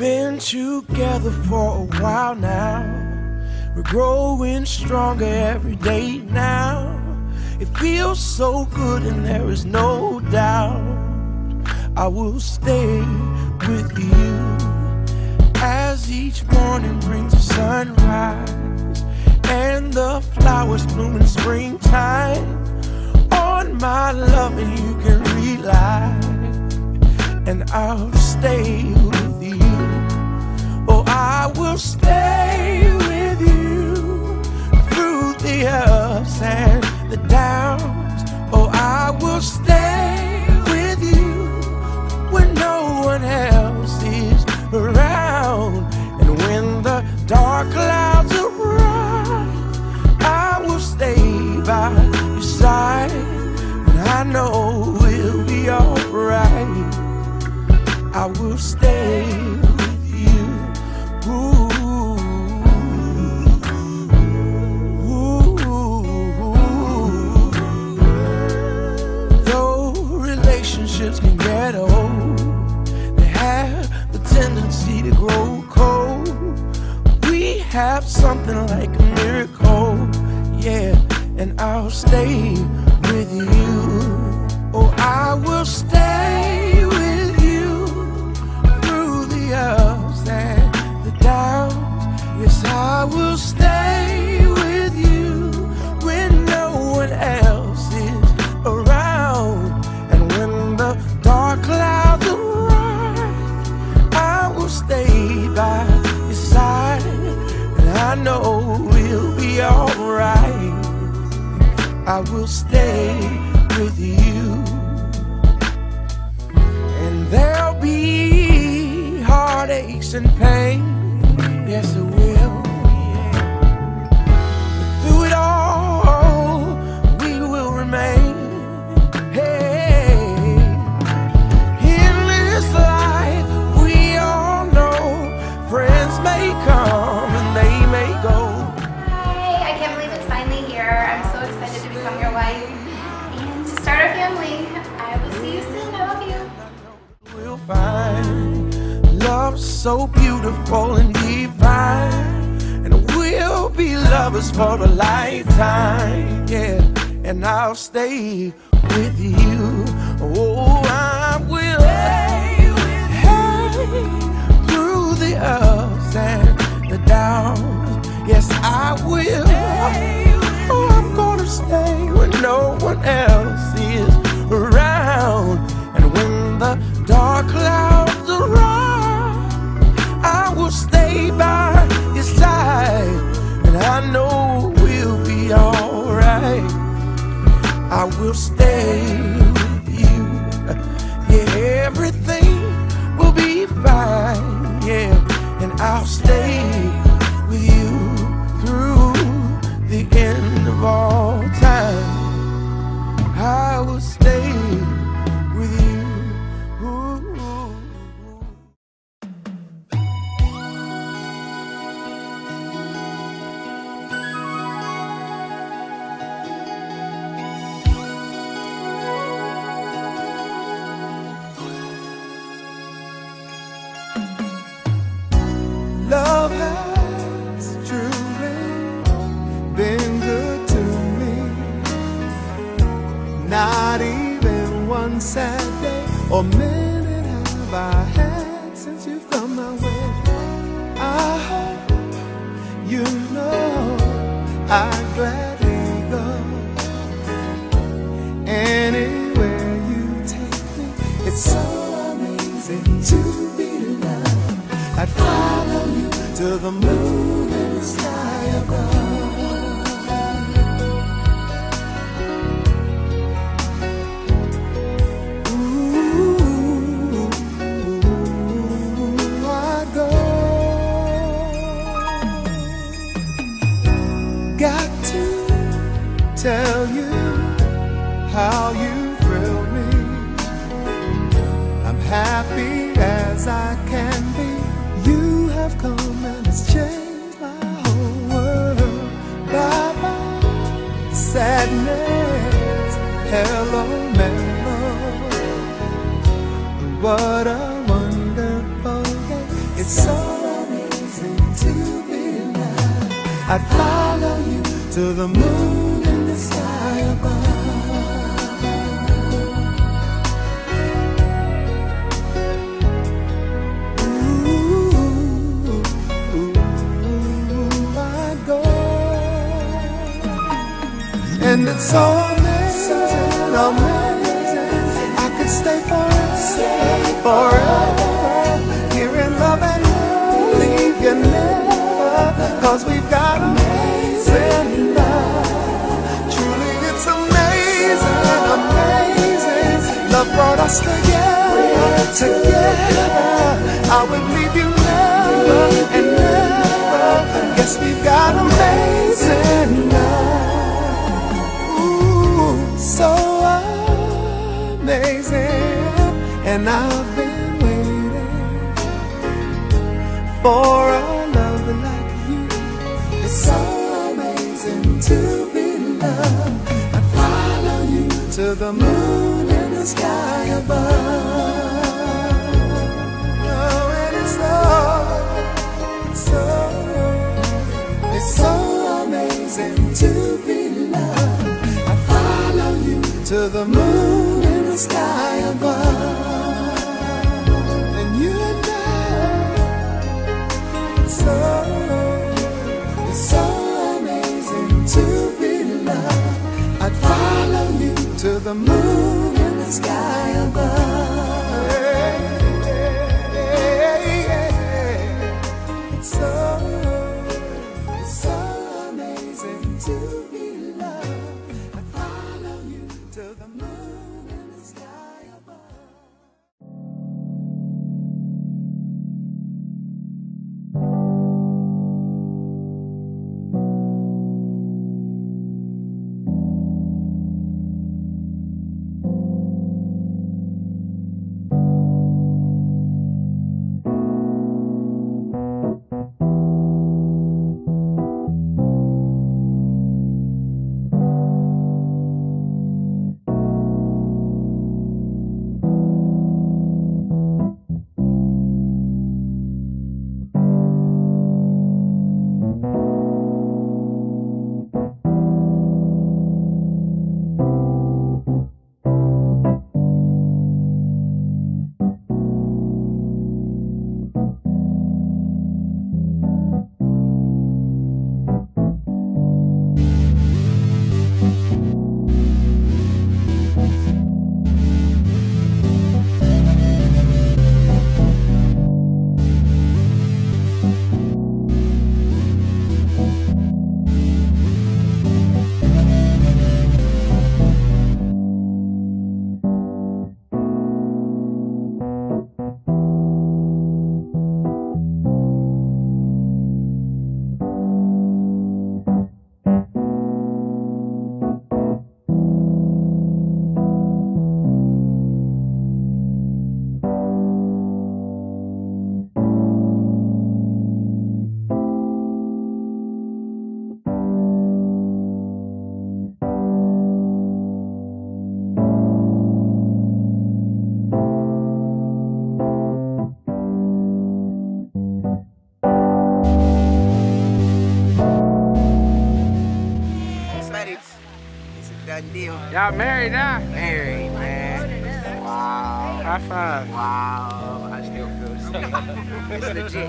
been together for a while now. We're growing stronger every day now. It feels so good and there is no doubt I will stay with you. As each morning brings a sunrise and the flowers bloom in springtime, on my love and you can rely, and I'll stay with you. Oh, I will stay with you through the ups and the downs. Oh, I will stay with you when no one else is around. And when the dark clouds arise, I will stay by your side, and I know we'll be alright. I will stay with you. Ooh. Though relationships can get old, they have the tendency to grow cold. We have something like a miracle, yeah, and I'll stay with you. Oh, I will stay with you through the ups and the downs. Yes, I will stay with you when no one else is around. And when the dark clouds arise, I will stay by your side, and I know we'll be alright. I will stay with you. And there'll be heartaches and pain, yes it will, but through it all we will remain. Hey, in this life we all know friends may come and they may go. Hi, I can't believe it's finally here. I'm so excited to become your wife and to start a family. I will see you soon. I love you. We'll find love so beautiful and divine, and we'll be lovers for a lifetime, yeah, and I'll stay with you. Oh, I will stay through the ups and the downs. Yes, I will. Oh, I'm gonna stay when no one else is around. And when the dark clouds arise, I will stay by your side, and I know we'll be alright. I will stay with you. Yeah, everything will be fine, yeah, and I'll stay with you through the end of all time. I will stay with you. Ooh. Love has truly been good to me. Not even one sad day or minute have I had since you've come my way. I hope you know I'd gladly go anywhere you take me. It's so amazing to be loved. I'd follow you to the moon and the sky above. Got to tell you how you thrill me. I'm happy as I can be. You have come and it's changed my whole world. Bye bye sadness, hello mellow. What a wonderful day. It's so amazing to be loved. I'd follow you to the moon and the sky above. And it's so amazing, amazing. I could stay forever, here in love and leave you never, 'cause we've got amazing love. Truly it's amazing, amazing. Love brought us together. I would leave you never and never. Guess we've got amazing love. So amazing, and I've been waiting for a love like you. It's so amazing to be loved. I follow you to the moon and the sky above. Oh, and it's so amazing to be loved. To the moon and the sky above. And you and it's so amazing to be loved. I'd follow you to the moon and the sky above. It's so amazing to be loved. I'd follow you to the moon and the sky above. Y'all married now? Married, man. Wow. High five. Wow. I still feel sick. It's legit.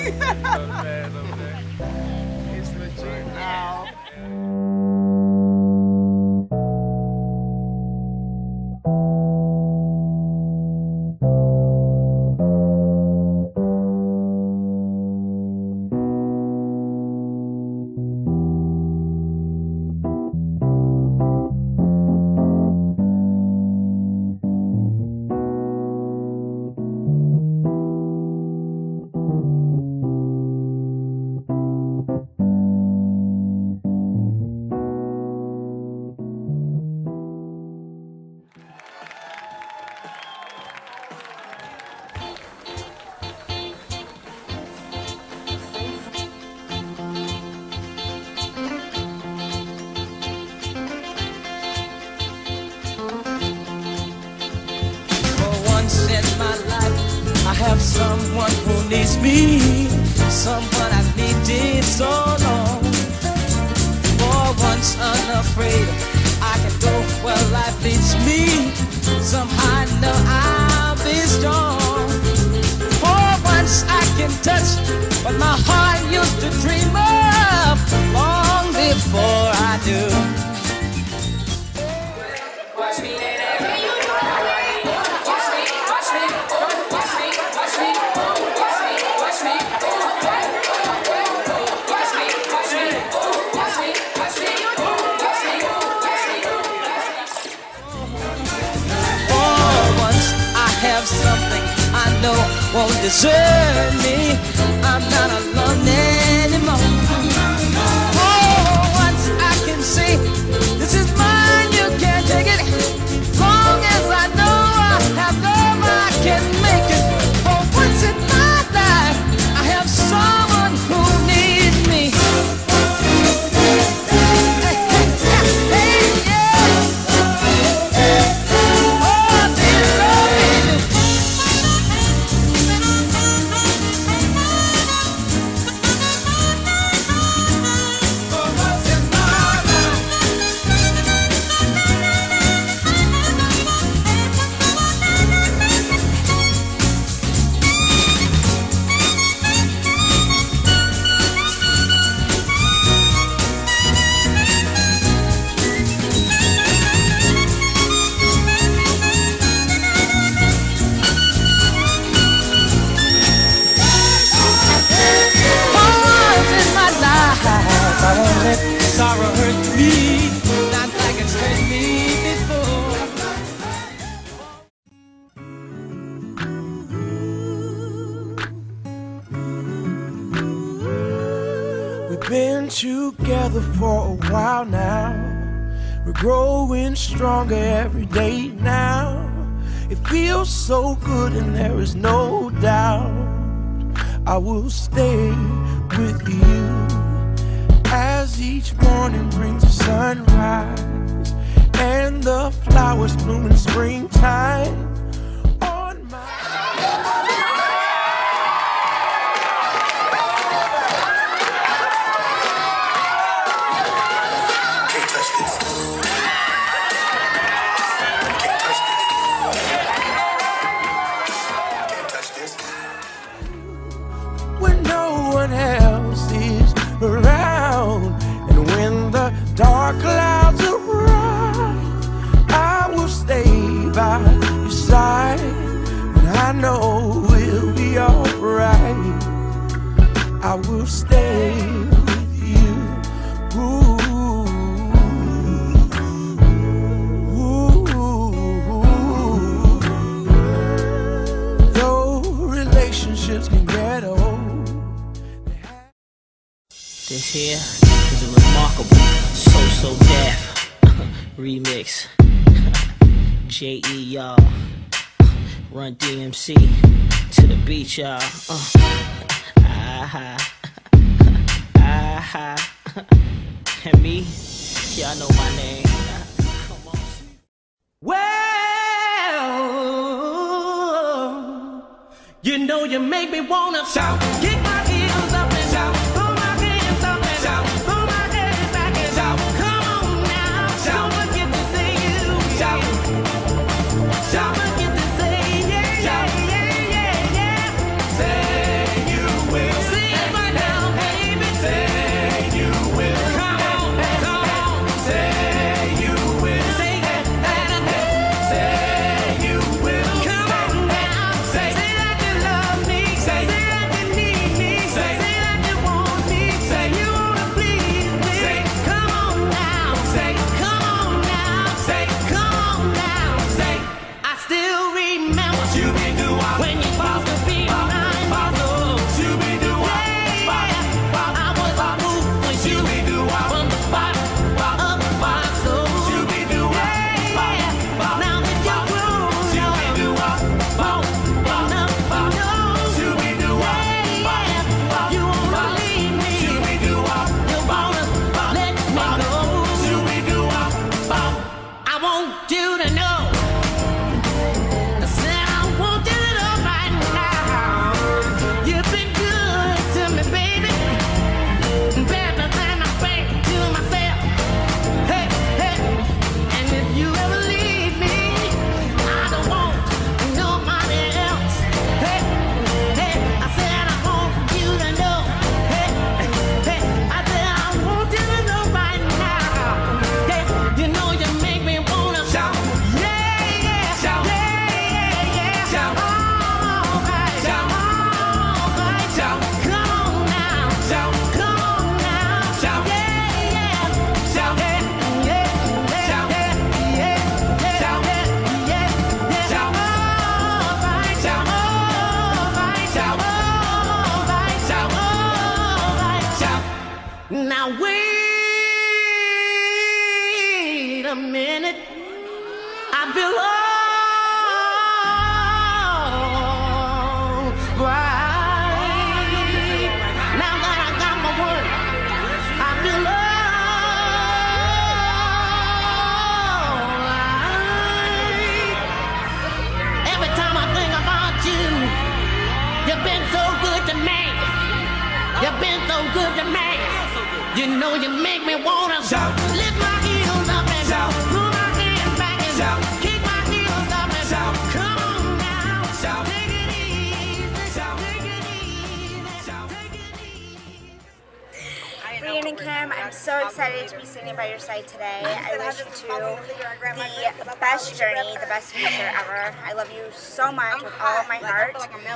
It's legit now. someone who needs me, someone I needed so long. For once unafraid, I can go where life leads me. Somehow I know I'll be strong. For once I can touch what my heart used to dream of long before I do. Something I know won't desert me. I'm not alone anymore. Oh, once I can see this is mine, you can't take it. Long as I know I have love, I can make it. For once in my life, I have someone who needs me. Hey, hey, yeah, hey, yeah. Oh, dear Lord. I won't let sorrow hurt me, not like it's hurt me before. We've been together for a while now. We're growing stronger every day now. It feels so good and there is no doubt I will stay with you. As each morning brings the sunrise and the flowers bloom in springtime on my... Can't touch this. Can't touch this. Can't touch this. When no one else is around, and when the dark clouds arise, I will stay by your side, and I know we'll be alright. I will stay with you. Ooh, ooh, ooh. Though relationships can get old, this here is a remarkable So Def remix. J.E. y'all, Run DMC to the beat, y'all. And me, y'all know my name. Come on. Well, you know you make me wanna shout, kick my heels up and shout, throw my hands up and shout, throw my head back and shout. Come on now, shout, don't forget to say you, shout, shout, forget to say yeah, yeah, yeah, yeah, yeah. Say you will, say it right now, baby. Say you will, come on, say you will, say that, say you will, come on now, say that you love me, say that you need me, say that you want me, say you wanna please me, say come on now, say come on now, say come on now, say I still remember you be do when you supposed to be mine, you be do I was a move when you be do from the bottom of my soul, you be do now that you're grown, you be do you be do you wanna leave me, you be do you wanna let me go, you be do I want you to know, I said I want you to know right now, feel alright. Now that I got my work, I feel alright. Every time I think about you, you've been so good to me. You've been so good to me. You know you make me wanna shout, lift my heels up and shout, move my hands back and shout, kick my heels up and shout. Come on now, shout, take it easy, shout, take it easy, shout, take it easy. Brian and Kim, I'm so excited to be sitting by your side today. I wish you two the best journey, the best future ever. I love you so much with all of my heart.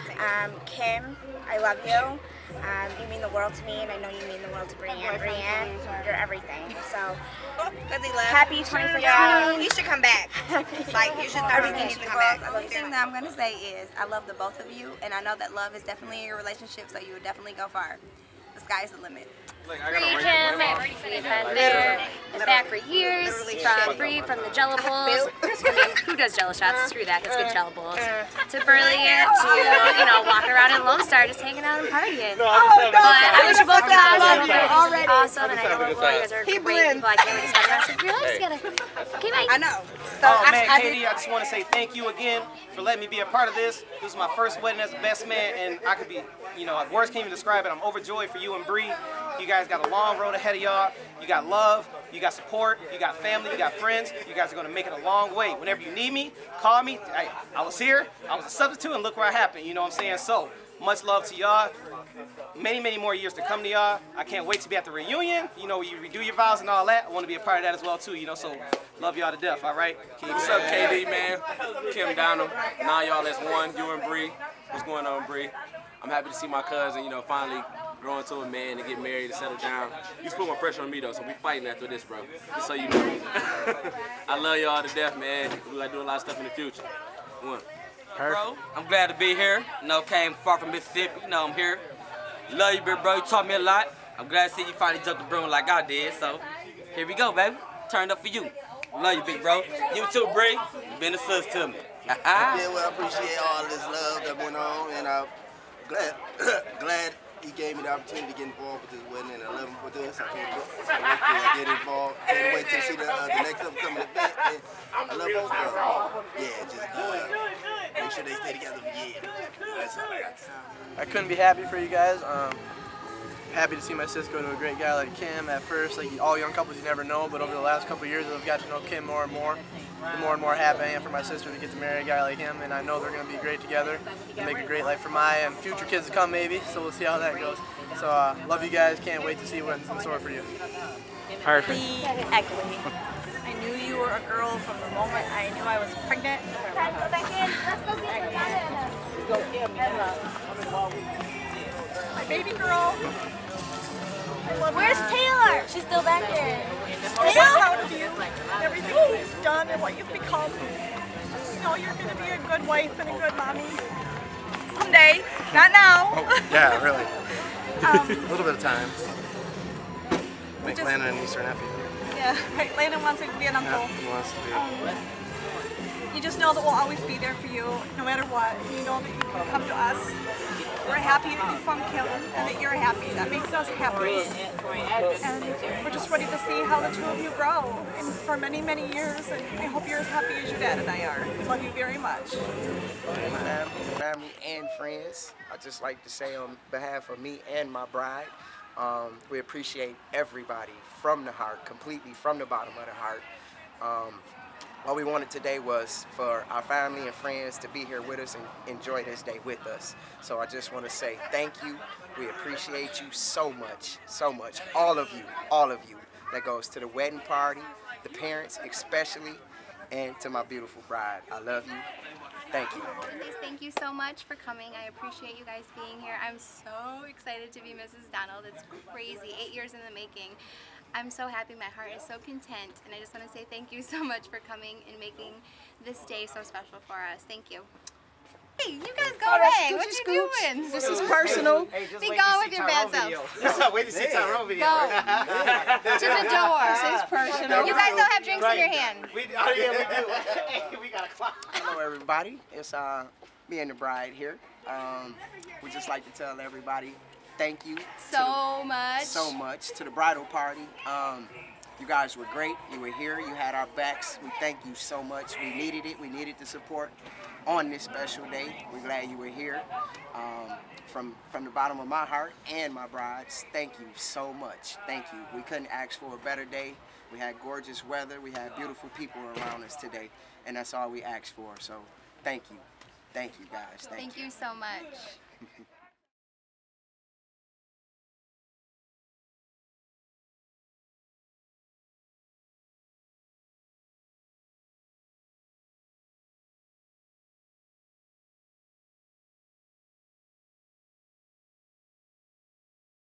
Kim, I love you. You mean the world to me, and I know you mean the world to Brian. Brian, you're everything. So, happy 2015. You should come back. Like, you should everything needs to come back. The thing that I'm going to say is, I love the both of you, and I know that love is definitely in your relationship, so you would definitely go far. The sky's the limit. Bree, Kim, we've been there and back for years. From Bree, from the Jello Bowls. I mean, who does Jello shots? Screw that. Let's get Jello Bowls. To Burley, to, you know, walking around in Lone Star, just hanging out and partying. But I wish you both the best. I hope you're awesome, and I know you guys are great people. I can't wait to spend the rest of your lives together. Okay, bye. I know. So man, Katie, I just want to say thank you again for letting me be a part of this. This is my first wedding as a best man, and I could be, you know, words can't even describe it. I'm overjoyed for you and Bree. You guys got a long road ahead of y'all. You got love, you got support, you got family, you got friends. You guys are going to make it a long way. Whenever you need me, call me. I was here, I was a substitute, and look where I happened. You know what I'm saying? So, much love to y'all. Many, many more years to come to y'all. I can't wait to be at the reunion. You know, you redo your vows and all that. I want to be a part of that as well, too. You know, so love y'all to death, all right? What's up, KD, man? Kim Donald. Now y'all as one, you and Bree. What's going on, Bree? I'm happy to see my cousin, you know, finally grow into a man and get married and settle down. You just put more pressure on me, though, so we fighting after this, bro. Just so you know. I love y'all to death, man. We're going to do a lot of stuff in the future. One. Bro, I'm glad to be here. You know, came far from Mississippi. You know, I'm here. Love you, big bro. You taught me a lot. I'm glad to see you finally jumped the broom like I did. So, here we go, baby. Turned up for you. Love you, big bro. You too, Bree. You been a sis to me. Yeah, well, I appreciate all this love that went on, and I'm glad he gave me the opportunity to get involved with this wedding, and I love him for this. I can't wait to get involved. Can't wait to see the next upcoming event. And I love both of them. Yeah, just make sure they stay together for years. That's all I got to say. I couldn't be happy for you guys. Happy to see my sis go to a great guy like Kim. At first, like all young couples, you never know, but over the last couple of years, I've got to know Kim more and more. The more and more happy I am for my sister to get to marry a guy like him, and I know they're going to be great together and make a great life for my and future kids to come, maybe. So we'll see how that goes. So love you guys. Can't wait to see what's in store for you. Perfect. Eckley. I knew you were a girl from the moment I knew I was pregnant. Let's go back in. Let's go get My baby girl. Where's Taylor? She's still back there. I'm so proud of you. Everything you've done and what you've become. You know you're going to be a good wife and a good mommy. Someday. Not now. Oh, yeah, really. A little bit of time. Make Landon a niece or nephew. Yeah, right. Landon wants to be an uncle. Yeah, he wants to be. You just know that we'll always be there for you, no matter what. You know that you can come to us. We're happy that you found Kim and that you're happy. That makes us happy. And we're just ready to see how the two of you grow and for many, many years. And I hope you're as happy as your dad and I are. Love you very much. Family and friends, I'd just like to say on behalf of me and my bride, we appreciate everybody from the heart, completely from the bottom of the heart. All we wanted today was for our family and friends to be here with us and enjoy this day with us. So I just want to say thank you. We appreciate you so much, all of you. That goes to the wedding party, the parents especially, and to my beautiful bride. I love you. Thank you. Thank you so much for coming. I appreciate you guys being here. I'm so excited to be Mrs. Donald. It's crazy. 8 years in the making. I'm so happy. My heart is so content. And I just want to say thank you so much for coming and making this day so special for us. Thank you. Hey, you guys go away. What you doing? This is personal. Be gone with your bad selves. Wait to see Tyrone video. Go to the door. This is personal. You guys don't have drinks in your hand. We do. Hey, we got a clock. Hello, everybody. It's me and the bride here. We just like to tell everybody thank you so much to the bridal party. You guys were great. You were here. You had our backs. We thank you so much. We needed it. We needed the support on this special day. We're glad you were here. From the bottom of my heart and my bride's, thank you so much. Thank you. We couldn't ask for a better day. We had gorgeous weather. We had beautiful people around us today, and that's all we asked for. So thank you. Thank you, guys. Thank you so much.